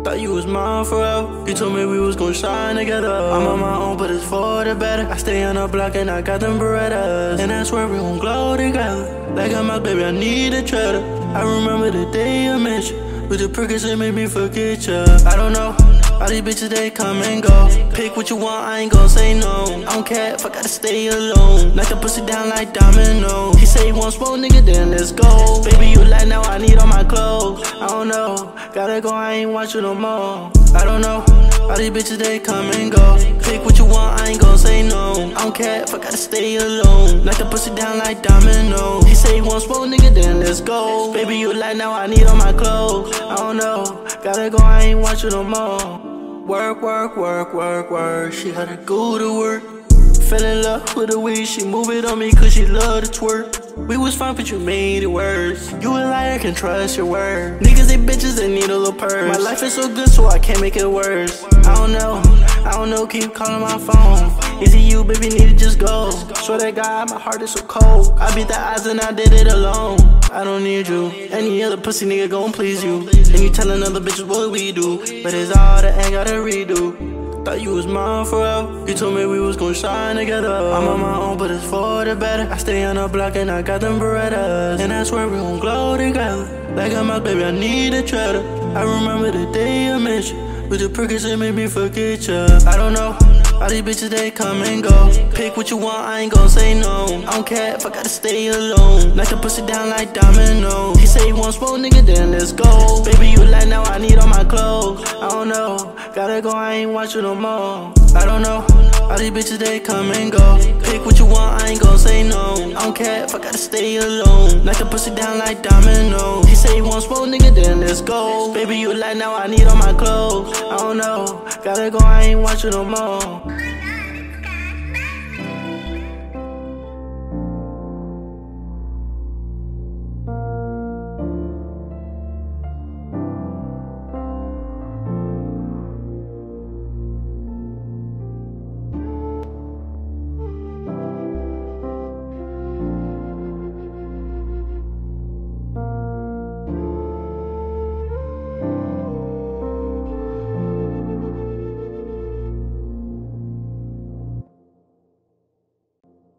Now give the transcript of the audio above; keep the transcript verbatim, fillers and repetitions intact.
Thought you was mine forever. You told me we was gon' shine together. I'm on my own, but it's for the better. I stay on the block and I got them Berettas, and I swear we gon' glow together. Like I'm out, baby, I need a treasure. I remember the day I met you, but the Percocet made me forget ya. I don't know, all these bitches they come and go. Pick what you want, I ain't gon' say no. I don't care if I gotta stay alone. Knock the pussy down like domino. He say he want smoke, nigga, then let's go. Baby, you like now, I need all my clothes. I don't know, gotta go, I ain't want you no more. I don't know, all these bitches they come and go. Pick what you want, I ain't gon' say no. I don't care if I gotta stay alone. Knock the pussy down like domino. He say he want smoke, nigga, then let's go. Baby, you like now, I need all my clothes. I don't know, gotta go, I ain't want you no more. Work, work, work, work, work. She had to go to work. Fell in love with the way she move it on me, cause she love to twerk. We was fine, but you made it worse. You a liar, can trust your word. Niggas, they bitches, they need a little purse. My life is so good, so I can't make it worse. I don't know, I don't know, keep calling my phone. Is it you, baby, need to just go. Swear to God, my heart is so cold. I beat the odds and I did it alone. I don't need you, any other pussy nigga gon' please you. And you tellin' other bitches what we do, but it's all that ain't gotta redo. Thought you was mine forever. You told me we was gon' shine together. I'm on my own, but it's for the better. I stay on the block and I got them Berettas, and I swear we gon' glow together. Like I'm out, baby, I need a treasure. I remember the day I met you, but the Percocet made me forget ya. I don't know, all these bitches they come and go. Pick what you want, I ain't gon' say no. I don't care if I gotta stay alone. Knock the pussy down like domino. He say he want smoke, nigga, then let's go. Baby, you like now, I need all my clothes. I don't know, gotta go, I ain't want you no more. I don't know, all these bitches they come and go. Pick what you want, I ain't gon' say no. I don't care if I gotta stay alone. Knock the pussy down like domino. He say he want smoke, nigga, then let's go. Baby, you like now, I need all my clothes. I don't know, gotta go, I ain't want you no more.